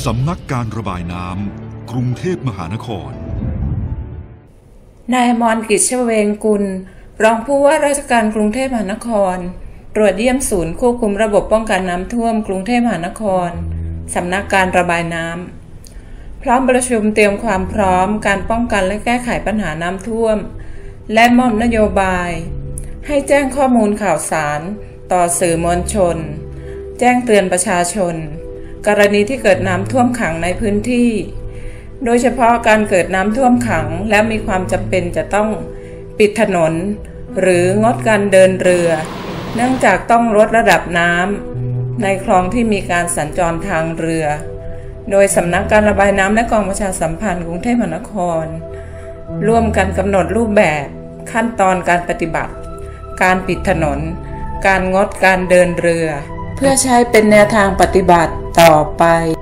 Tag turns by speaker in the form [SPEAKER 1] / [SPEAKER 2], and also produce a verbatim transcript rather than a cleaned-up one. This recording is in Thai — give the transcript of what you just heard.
[SPEAKER 1] สำนักการระบายน้ำกรุงเทพมหานคร
[SPEAKER 2] นายอมร กิจเวงกุลรองผู้ว่าราชการกรุงเทพมหานครตรวจเยี่ยมศูนย์ควบคุมระบบป้องกันน้ำท่วมกรุงเทพมหานครสำนักการระบายน้ำพร้อมประชุมเตรียมความพร้อมการป้องกันและแก้ไขปัญหาน้ำท่วมและมอบนโยบายให้แจ้งข้อมูลข่าวสารต่อสื่อมวลชนแจ้งเตือนประชาชนกรณีที่เกิดน้ำท่วมขังในพื้นที่โดยเฉพาะการเกิดน้ำท่วมขังและมีความจำเป็นจะต้องปิดถนนหรืองดการเดินเรือเนื่องจากต้องลดระดับน้ำในคลองที่มีการสัญจรทางเรือโดยสำนักการระบายน้ำและกองประชาสัมพันธ์กรุงเทพมหานครร่วมกันกำหนดรูปแบบขั้นตอนการปฏิบัติการปิดถนนการงดการเดินเรือเพื่อใช้เป็นแนวทางปฏิบัติต่อไป